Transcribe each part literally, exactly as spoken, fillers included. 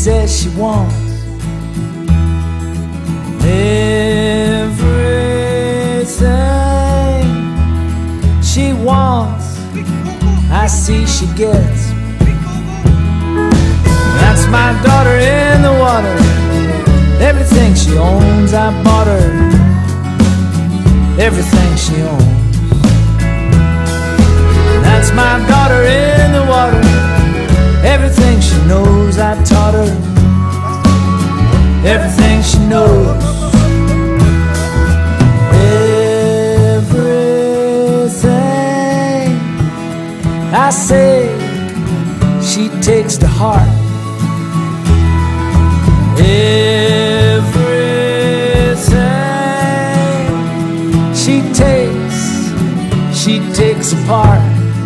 says she wants everything she wants, I see she gets. That's my daughter in the water. Everything she owns, I bought her. Everything she owns. That's my daughter in the water. Everything she knows, I taught her. Everything she knows. Everything I say, she takes to heart. Everything she takes, she takes apart.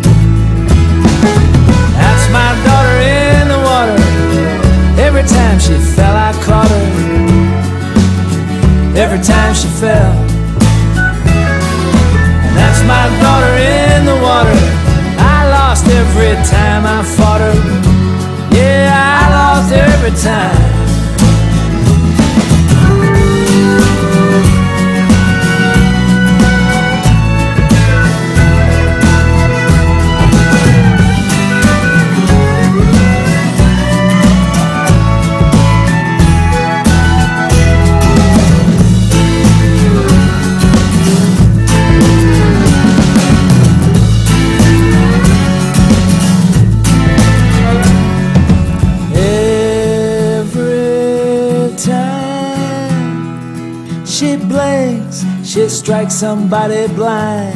That's my daughter in the water. Every time she fell, I caught her. Every time she fell. And that's my daughter in the water. I lost every time I fought her. Yeah, I lost every time. She blinks, she strikes somebody blind.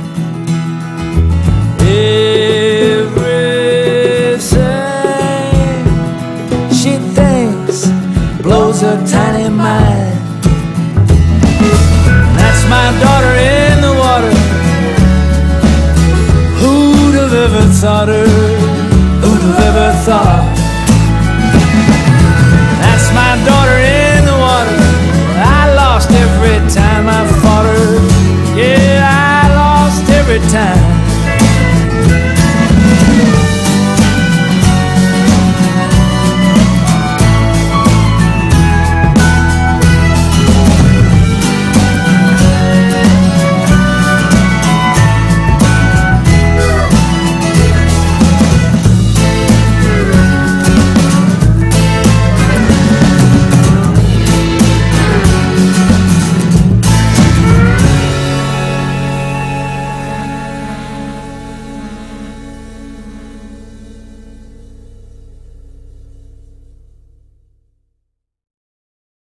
Everything she thinks blows her tiny mind. That's my daughter in the water. Who'd have ever thought her? Who'd have ever thought?